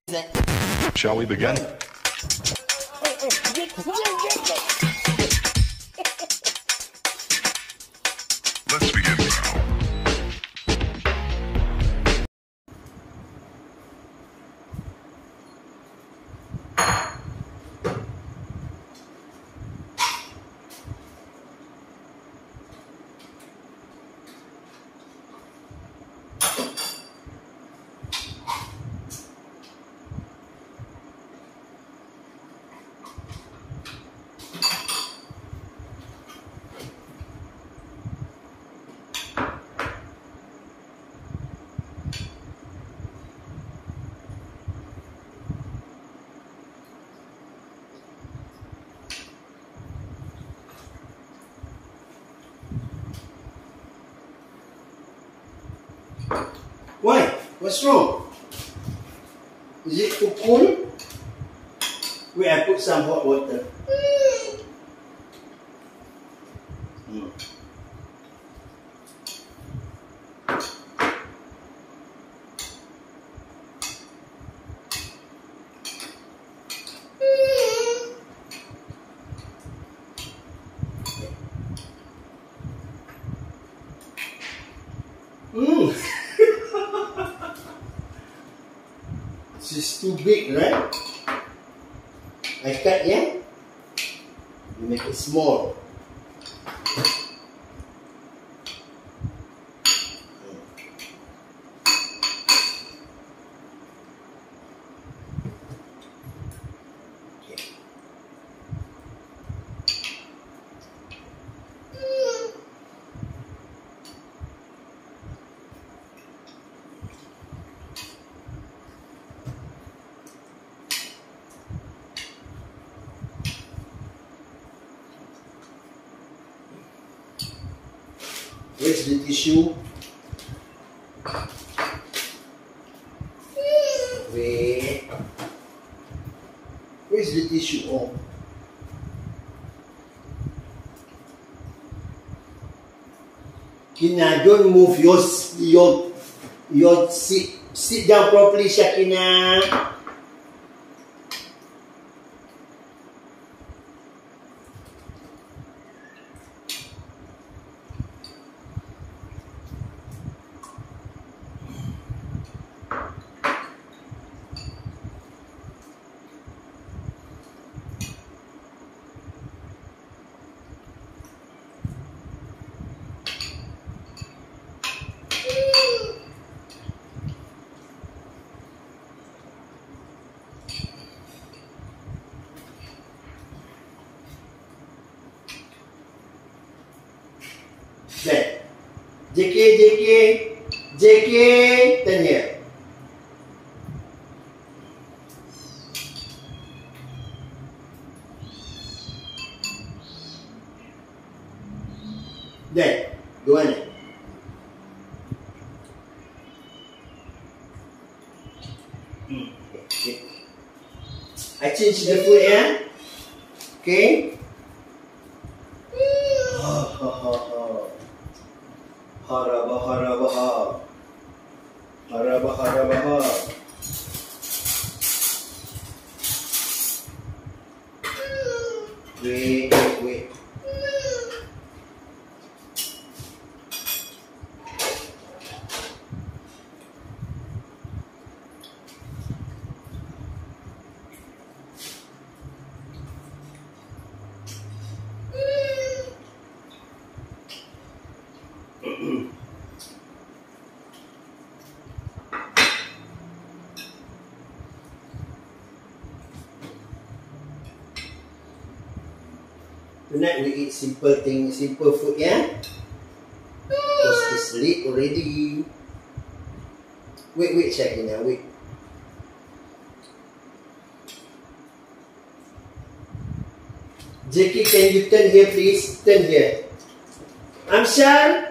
Shall we begin? Let's begin now. Why? What's wrong? Is it too cold? Wait, I put some hot water. This is too big, right? I cut, yeah? You make it small. Where's the tissue? Wait. Where's the tissue? Oh. Kina, don't move your sit down properly, Shakina. Then, JK, turn here. Then, go on. Okay. I change the food, yeah? Okay. Harabaha. Wait. Tonight we eat simple things, simple food, yeah? Because it's late already. Wait, Shakina, wait. Jackie, can you turn here, please? Turn here. Amsyar.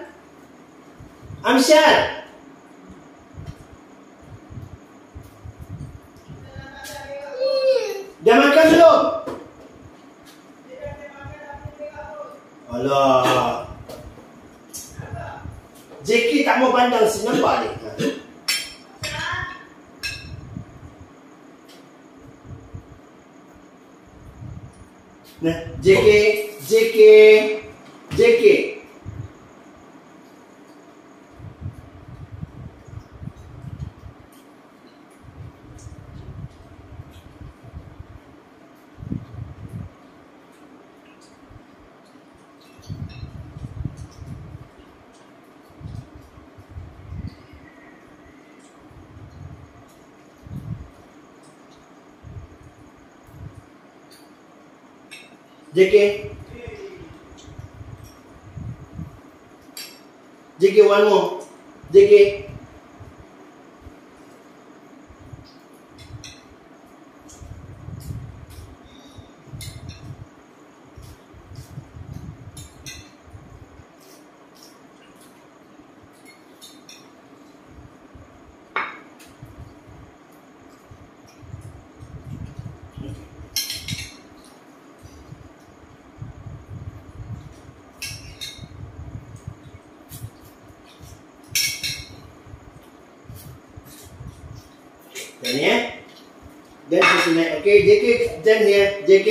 Dah makan belum? Alah. Jackie tak mau pandang sini, nampak ni? Nah, JK, JK, JK. JK, JK, one more, JK. Done here. Then tonight. Okay, JK, done here. JK.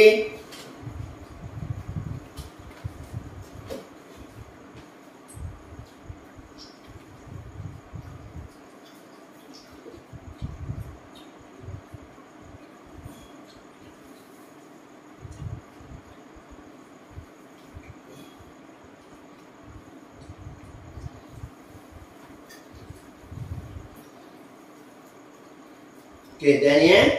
Okay, done here.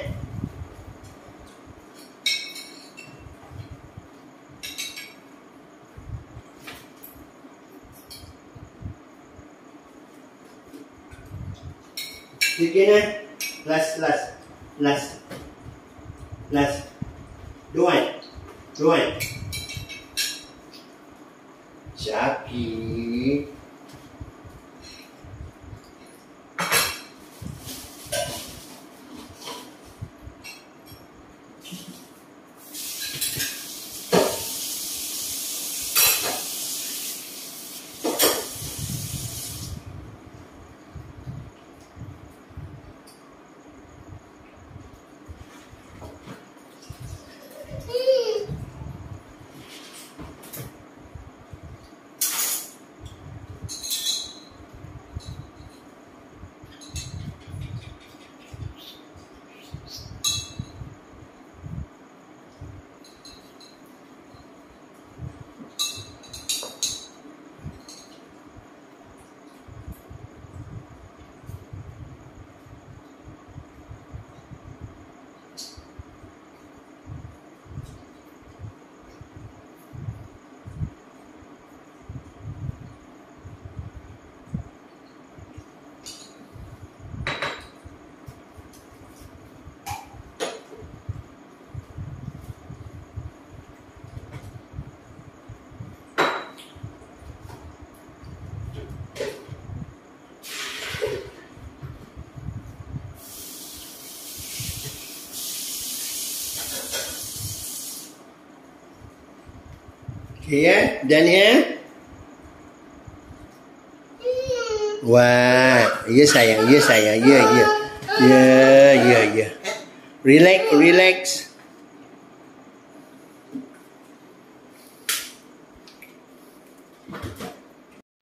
Sikit na. Last. Doan. Syafii. Okay, ya, done here. Wah, ya sayang, ya. Relax.